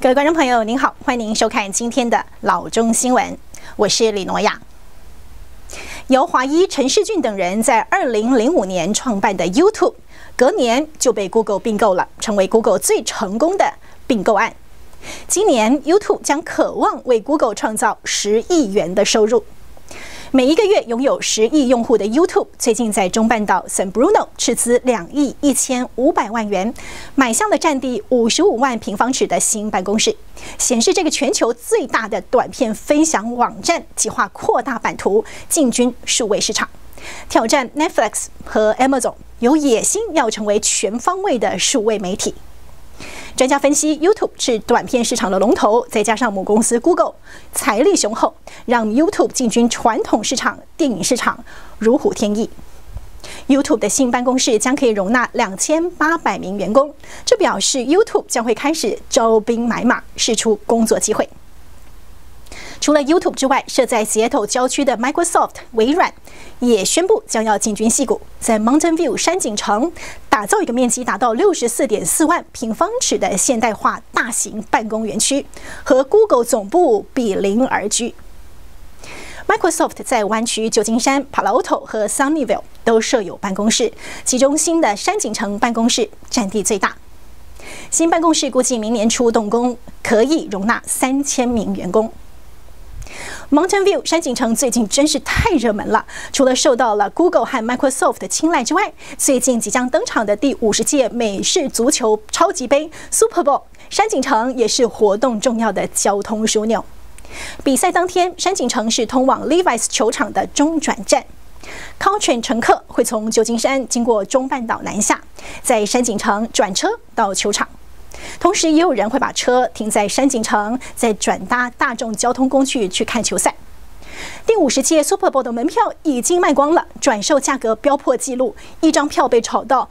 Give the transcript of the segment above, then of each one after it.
各位观众朋友，您好，欢迎收看今天的老中新闻，我是李诺亚。由华裔陈世俊等人在2005年创办的 YouTube， 隔年就被 Google 并购了，成为 Google 最成功的并购案。今年 YouTube 将渴望为 Google 创造10亿元的收入。每一个月拥有10亿用户的 YouTube， 最近在中半岛 San Bruno 斥资2亿1500万元，买下了占地55万平方尺的新办公室，显示这个全球最大的短片分享网站计划扩大版图，进军数位市场，挑战 Netflix 和 Amazon， 有野心要成为全方位的数位媒体。专家分析 ，YouTube 是短片市场的龙头，再加上母公司 Google 财力雄厚，让 YouTube 进军传统市场、电影市场如虎添翼。YouTube 的新办公室将可以容纳2800名员工，这表示 YouTube 将会开始招兵买马，释出工作机会。除了 YouTube 之外，设在Seattle郊区的 Microsoft 微软也宣布将要进军矽谷，在 Mountain View 山景城打造一个面积达到64.4万平方尺的现代化大型办公园区，和 Google 总部比邻而居。Microsoft 在湾区旧金山、Palo Alto 和 Sunnyvale 都设有办公室，其中新的山景城办公室占地最大。新办公室估计明年初动工，可以容纳3000名员工。Mountain View 山景城最近真是太热门了，除了受到了 Google 和 Microsoft 的青睐之外，最近即将登场的第50届美式足球超级杯 Super Bowl， 山景城也是活动重要的交通枢纽。比赛当天，山景城是通往 Levi's 球场的中转站。Caltrain 乘客会从旧金山经过中半岛南下，在山景城转车到球场。同时，也有人会把车停在山景城，再转搭大众交通工具去看球赛。第50届 Super Bowl 的门票已经卖光了，转售价格飙破纪录，一张票被炒到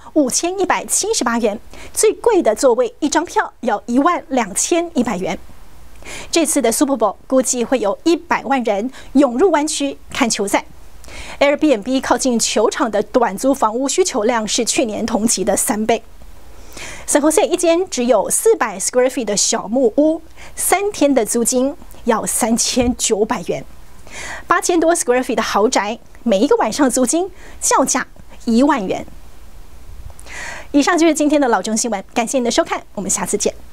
5178元，最贵的座位一张票要12100元。这次的 Super Bowl 估计会有100万人涌入湾区看球赛。Airbnb 靠近球场的短租房屋需求量是去年同期的3倍。San Jose 一间只有400 square feet 的小木屋，3天的租金要3900元；8000多 square feet 的豪宅，每一个晚上租金叫价1万元。以上就是今天的老中新闻，感谢您的收看，我们下次见。